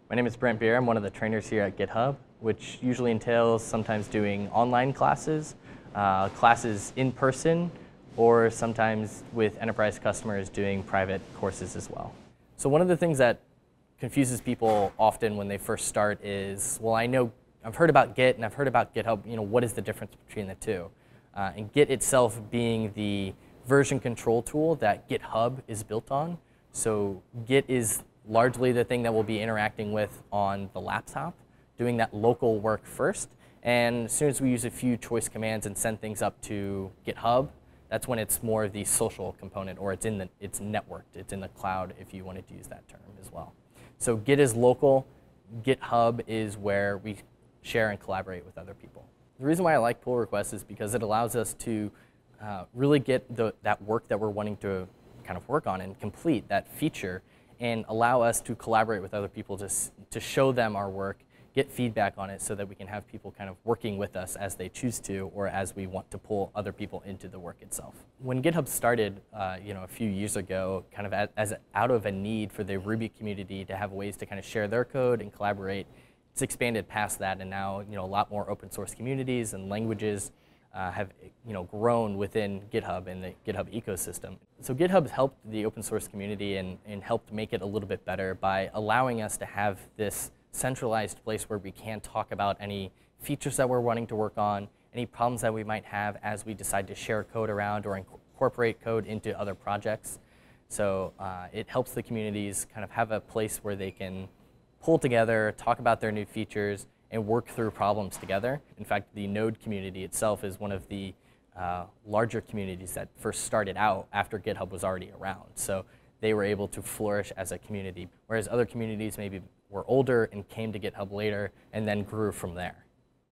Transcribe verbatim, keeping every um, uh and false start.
My name is Brent. I'm one of the trainers here at GitHub, which usually entails sometimes doing online classes, uh, classes in person, or sometimes with enterprise customers doing private courses as well. So one of the things that confuses people often when they first start is, well, I know I've heard about Git and I've heard about GitHub. You know, what is the difference between the two? Uh, and Git itself being the version control tool that GitHub is built on. So Git is largely the thing that we'll be interacting with on the laptop, doing that local work first. And as soon as we use a few choice commands and send things up to GitHub, that's when it's more of the social component, or it's in the it's networked, it's in the cloud if you wanted to use that term as well. So Git is local, GitHub is where we share and collaborate with other people. The reason why I like pull requests is because it allows us to uh, really get the, that work that we're wanting to kind of work on and complete, that feature, and allow us to collaborate with other people to, to show them our work, get feedback on it so that we can have people kind of working with us as they choose to or as we want to pull other people into the work itself. When GitHub started uh, you know, a few years ago, kind of as, as out of a need for the Ruby community to have ways to kind of share their code and collaborate, it's expanded past that, and now you know, a lot more open source communities and languages Uh, have you know, grown within GitHub and the GitHub ecosystem. So GitHub has helped the open source community and, and helped make it a little bit better by allowing us to have this centralized place where we can talk about any features that we're wanting to work on, any problems that we might have as we decide to share code around or incorporate code into other projects. So uh, it helps the communities kind of have a place where they can pull together, talk about their new features, and work through problems together. In fact, the Node community itself is one of the uh, larger communities that first started out after GitHub was already around. So they were able to flourish as a community, whereas other communities maybe were older and came to GitHub later and then grew from there.